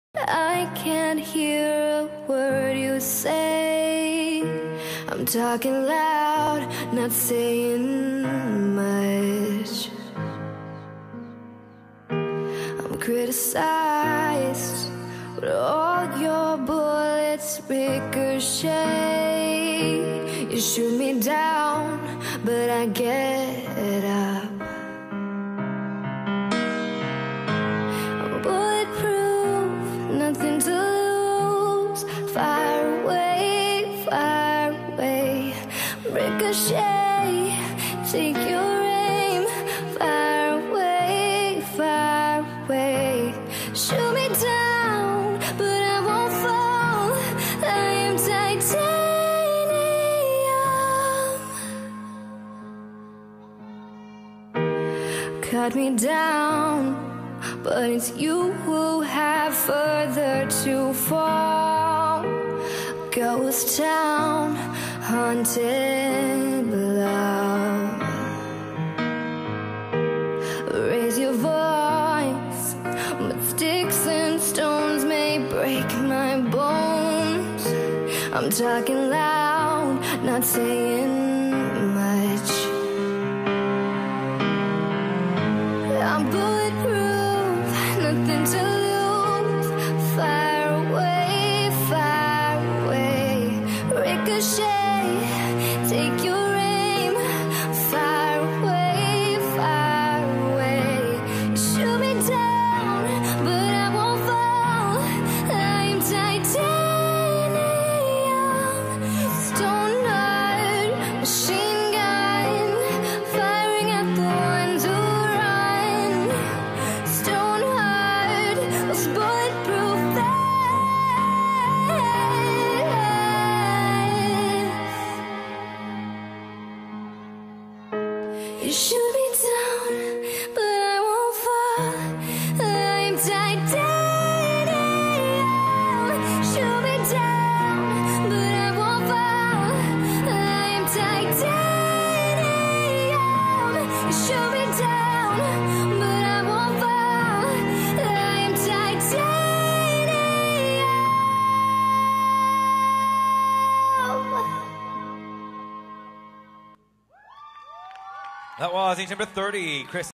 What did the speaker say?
I can't hear a word you say. I'm talking loud, not saying much. I'm criticized, but all your bullets ricochet. You shoot me down, but I get up. Nothing to lose. Fire away, ricochet. Take your aim. Fire away. Shoot me down, but I won't fall. I am titanium. Cut me down, but it's you who have further to fall. Ghost town, haunted below. Raise your voice, but sticks and stones may break my bones. I'm talking loud, not saying much. I'm bulletproof, nothing to lose. Fire away, ricochet. Take your aim. Fire away. Shoot me down, but I won't fall. I'm titanium. Stone heart, machine gun, firing at the ones who run. Stone heart was bulletproof vest. You shoot me down, but I won't fall. I'm titanium. Shoot me down, but I won't fall. I'm titanium. You shoot me down, but I won't fall. I'm titanium. That was each number 30, Chris.